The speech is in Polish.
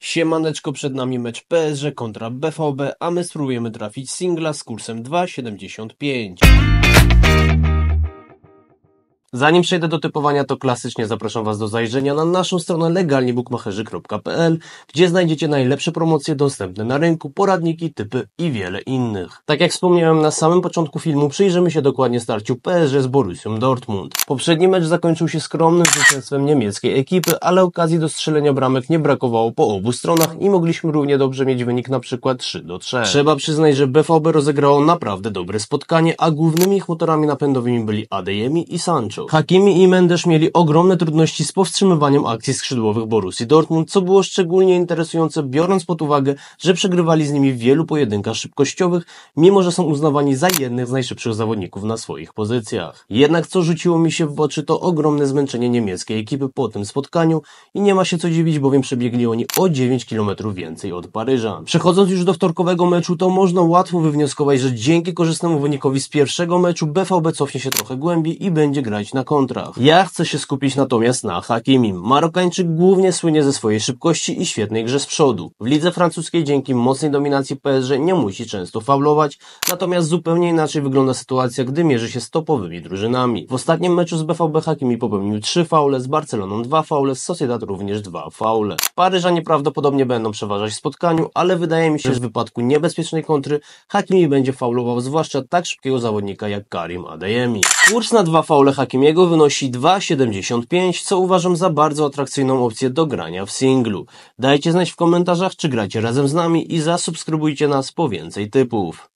Siemaneczko, przed nami mecz PSG kontra BVB, a my spróbujemy trafić singla z kursem 2,75. Zanim przejdę do typowania, to klasycznie zapraszam Was do zajrzenia na naszą stronę legalniebookmacherzy.pl, gdzie znajdziecie najlepsze promocje dostępne na rynku, poradniki, typy i wiele innych. Tak jak wspomniałem na samym początku filmu, przyjrzymy się dokładnie starciu PSG z Borussią Dortmund. Poprzedni mecz zakończył się skromnym zwycięstwem niemieckiej ekipy, ale okazji do strzelenia bramek nie brakowało po obu stronach i mogliśmy równie dobrze mieć wynik na przykład 3-3. Trzeba przyznać, że BVB rozegrało naprawdę dobre spotkanie, a głównymi ich motorami napędowymi byli Adeyemi i Sancho. Hakimi i Mendes mieli ogromne trudności z powstrzymywaniem akcji skrzydłowych Borussii Dortmund, co było szczególnie interesujące, biorąc pod uwagę, że przegrywali z nimi w wielu pojedynkach szybkościowych, mimo że są uznawani za jednych z najszybszych zawodników na swoich pozycjach. Jednak co rzuciło mi się w oczy, to ogromne zmęczenie niemieckiej ekipy po tym spotkaniu i nie ma się co dziwić, bowiem przebiegli oni o 9 km więcej od Paryża. Przechodząc już do wtorkowego meczu, to można łatwo wywnioskować, że dzięki korzystnemu wynikowi z pierwszego meczu BVB cofnie się trochę głębiej i będzie grać na kontrach. Ja chcę się skupić natomiast na Hakimim. Marokańczyk głównie słynie ze swojej szybkości i świetnej grze z przodu. W lidze francuskiej dzięki mocnej dominacji PSG nie musi często faulować, natomiast zupełnie inaczej wygląda sytuacja, gdy mierzy się z topowymi drużynami. W ostatnim meczu z BVB Hakimi popełnił 3 faule, z Barceloną 2 faule, z Sociedad również 2 faule. Paryżanie prawdopodobnie będą przeważać w spotkaniu, ale wydaje mi się, że w wypadku niebezpiecznej kontry Hakimi będzie faulował zwłaszcza tak szybkiego zawodnika jak Karim Adeyemi. Kurs na 2 faule Hakimiego wynosi 2,75, co uważam za bardzo atrakcyjną opcję do grania w singlu. Dajcie znać w komentarzach, czy gracie razem z nami i zasubskrybujcie nas po więcej typów.